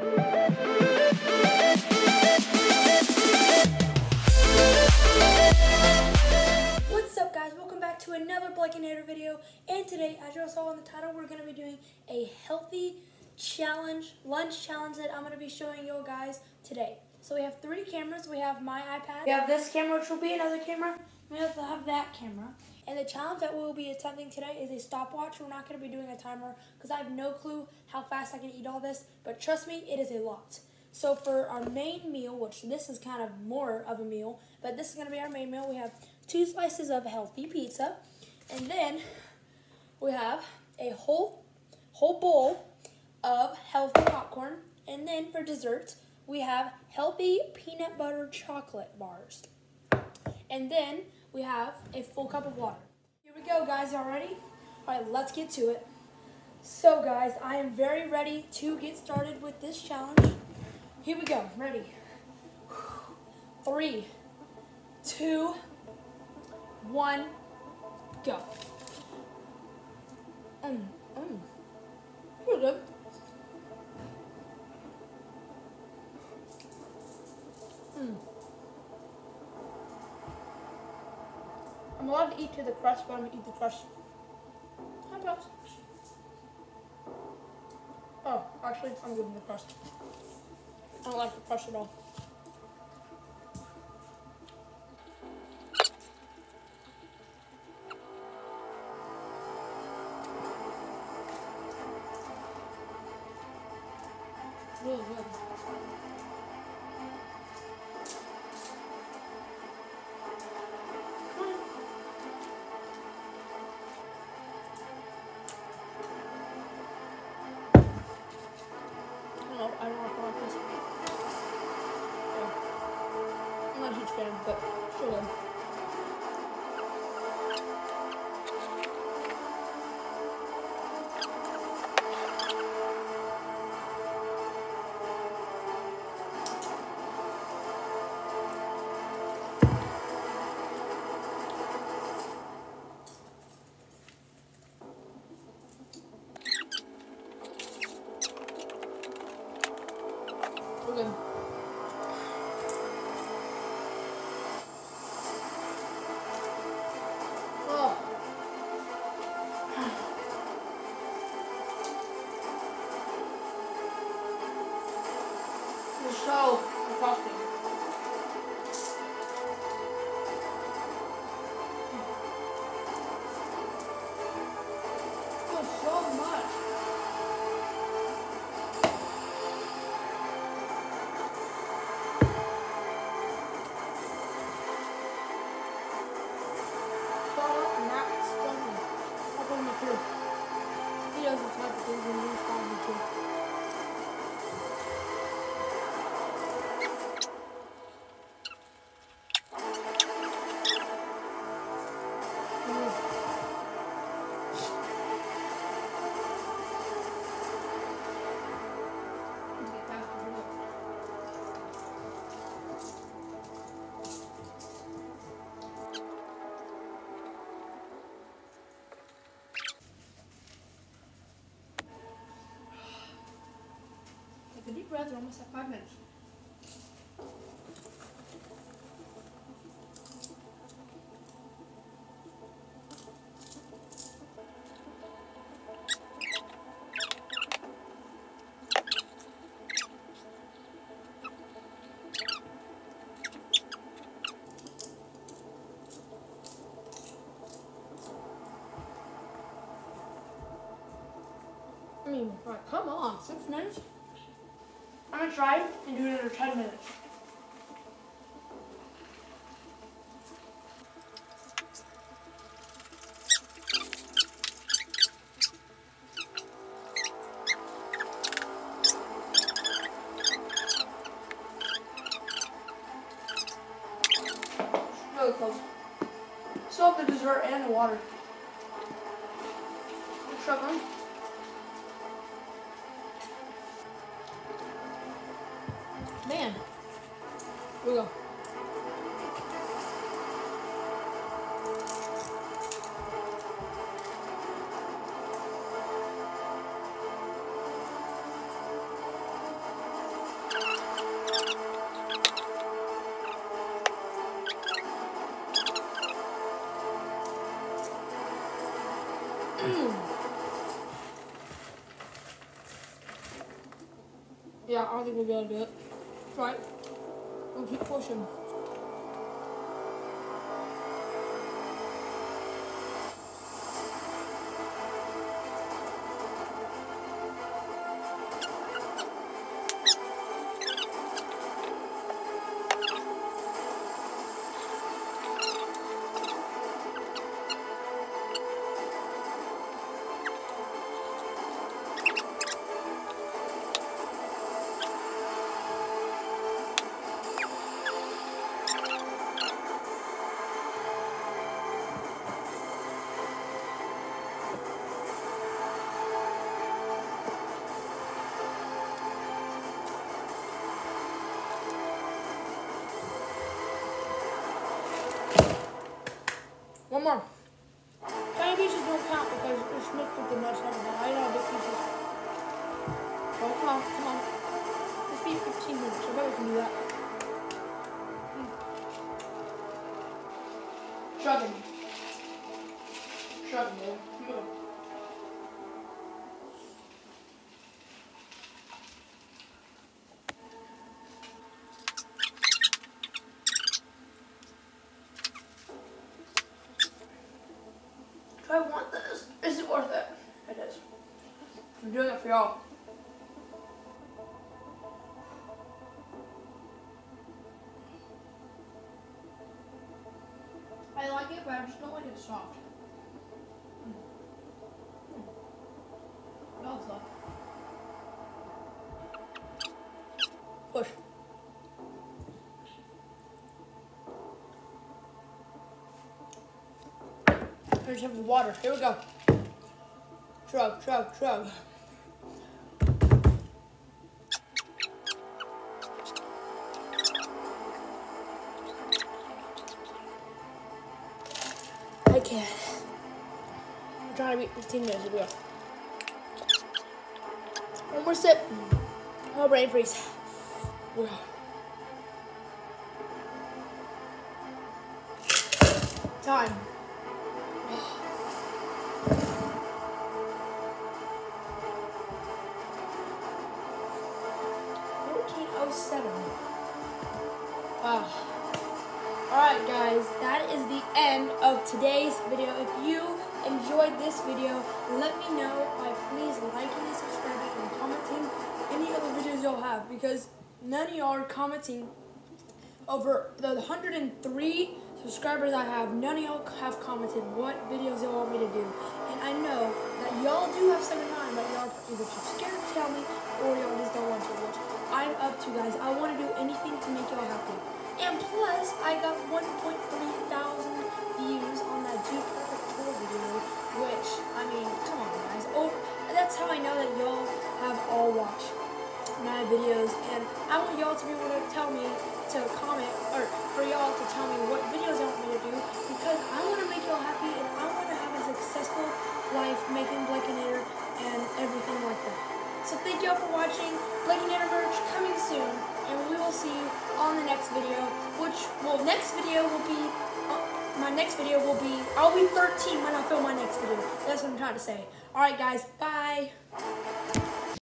What's up, guys? Welcome back to another Blankinator video. And today, as you saw in the title, we're going to be doing a healthy challenge, lunch challenge that I'm going to be showing you guys today. So we have 3 cameras. We have my iPad. We have this camera, which will be another camera. We also have that camera. And the challenge that we'll be attempting today is a stopwatch. We're not going to be doing a timer because I have no clue how fast I can eat all this. But trust me, it is a lot. So for our main meal, which this is kind of more of a meal, but this is going to be our main meal, we have 2 slices of healthy pizza. And then we have a whole bowl of healthy popcorn. And then for dessert, we have healthy peanut butter chocolate bars. And then we have a full cup of water. Here we go, guys. Y'all ready? All right, let's get to it. So, guys, I am very ready to get started with this challenge. Here we go. Ready? 3, 2, 1, go. Pretty good. I'm allowed to eat to the crust, but I'm going to eat the crust. Hi, Pops. Oh, actually, I'm good with the crust. I don't like the crust at all. Really good. I don't know if I like this. Yeah. I'm not a huge fan, but still good. We're good. Oh. It's so disgusting. Oh, so much. He doesn't type of things when he's talking to. Take a deep breath. We're almost at 5 minutes. I mean, like, come on, 6 minutes? I'm gonna try and do it under 10 minutes. Really close. Still have the dessert and the water. I'm struggling. Man. Here we go. Yeah, I don't think we'll be able to do it. Right. We'll keep pushing. One more. Tiny pieces don't count because it's mixed with the nuts and everything. I know big pieces. Oh, come on. Let's be 15 minutes. I bet we can do that. Shoving. Shoving, dude. Come on. Do I want this? Is it worth it? It is. I'm doing it for y'all. I like it, but I just don't like it soft. What else left? Push. I just have the water. Here we go. Shrug, shrug, shrug. I can't. I'm trying to beat 15 minutes. Here we go. One more sip. Oh, brain freeze. Here we go. Time. 14:07. Wow. Alright guys, that is the end of today's video. If you enjoyed this video, let me know by please liking and subscribing and commenting any other videos y'all have, because none of y'all are commenting. Over the 103 subscribers I have, none of y'all have commented what videos y'all want me to do. And I know that y'all do have 7 9, but y'all are either too scared to tell me or y'all just don't want to, which I'm up to, guys. I want to do anything to make y'all happy. And plus, I got 1.3 thousand views on that Dude Perfect Tour video, which, I mean, come on, guys. Oh, that's how I know that y'all have all watched my videos, and I want y'all to be able to tell me to comment, or for y'all to tell me what videos y'all want me to do, because I want to make y'all happy, and I want to have a successful life making Blakeinator and everything like that. So thank y'all for watching. Blakeinator merch coming soon, and we will see you on the next video, which, well, next video will be, my next video will be, I'll be 13 when I film my next video. That's what I'm trying to say. Alright guys, bye.